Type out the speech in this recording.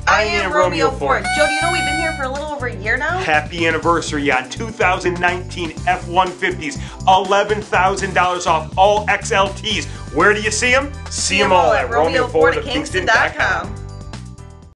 I am Romeo Ford. Joe, do you know we've been here for a little over a year now? Happy anniversary on 2019 F-150s. $11,000 off all XLTs. Where do you see them? See them all at RomeoFord at Kingston.com.